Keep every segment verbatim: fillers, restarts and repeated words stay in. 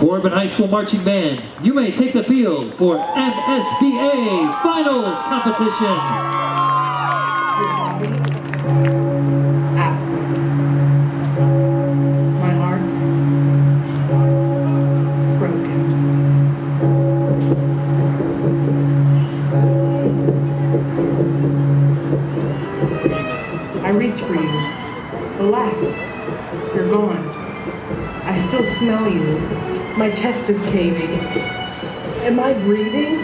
Corbin High School Marching Band, you may take the field for M S B A Finals Competition. Your body, absent. My heart, broken. I reach for you. Relax. You're gone. I still smell you. My chest is caving. Am I breathing?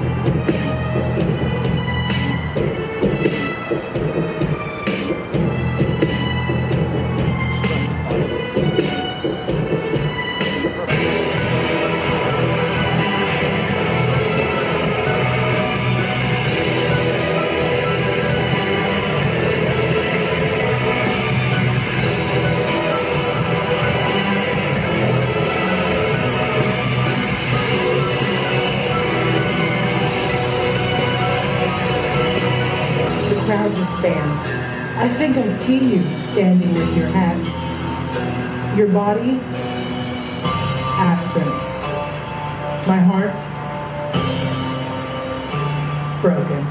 The crowd disbands. I think I see you standing with your hat. Your body, absent. My heart, broken.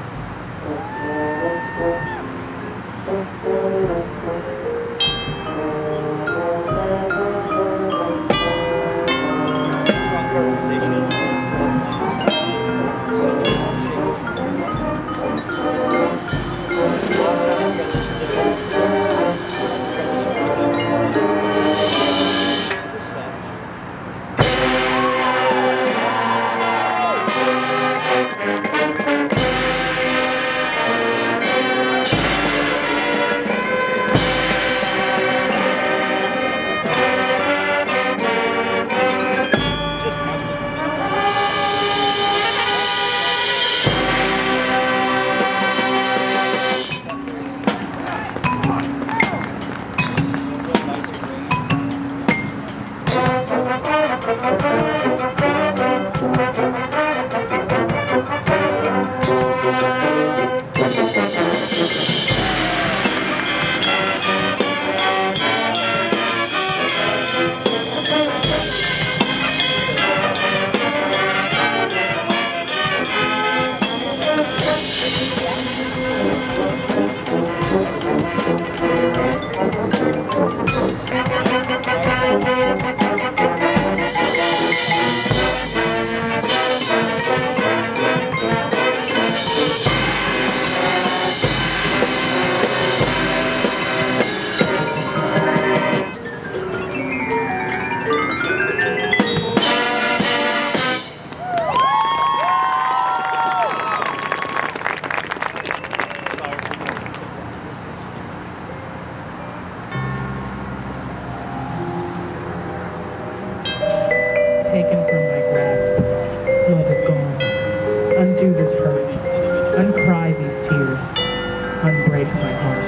Taken from my grasp, love is gone. Undo this hurt, uncry these tears, unbreak my heart.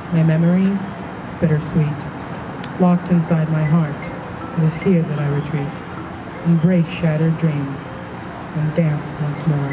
My memories, bittersweet, locked inside my heart. It is here that I retreat, embrace shattered dreams, and dance once more.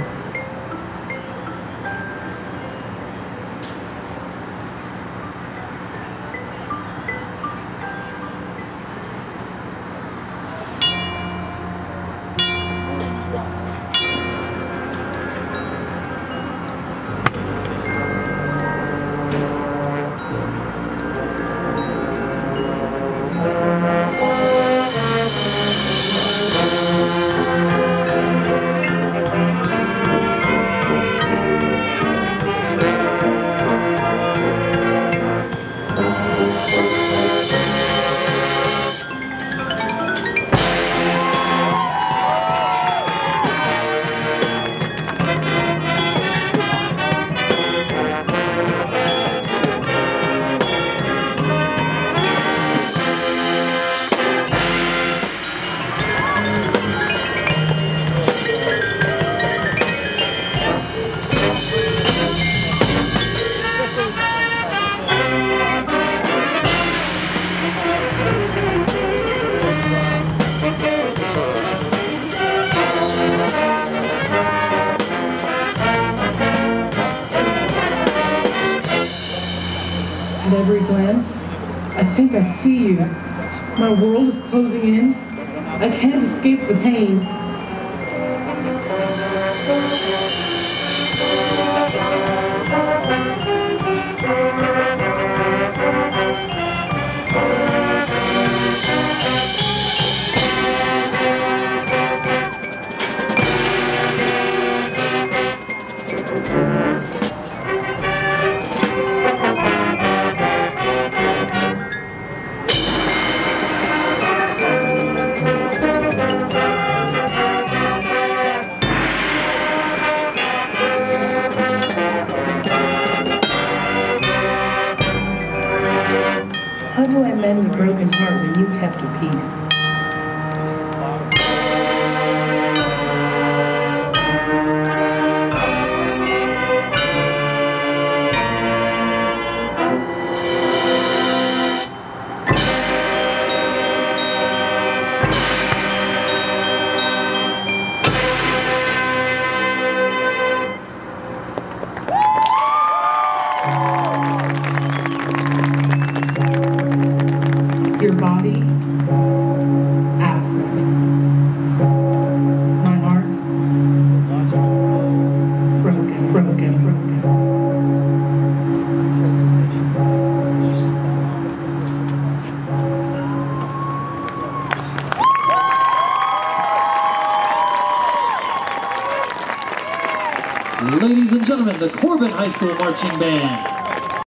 At every glance, I think I see you. My world is closing in. I can't escape the pain. How do I mend a broken heart when you kept a peace? Your body, absent. My heart, broken, broken, broken. Ladies and gentlemen, the Corbin High School Marching Band.